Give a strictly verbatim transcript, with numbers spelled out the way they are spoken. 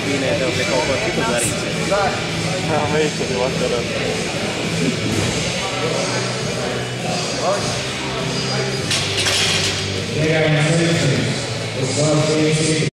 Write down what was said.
Bine, te-au plecat cu atât de arițe. Am aici de vasără. Congratulations.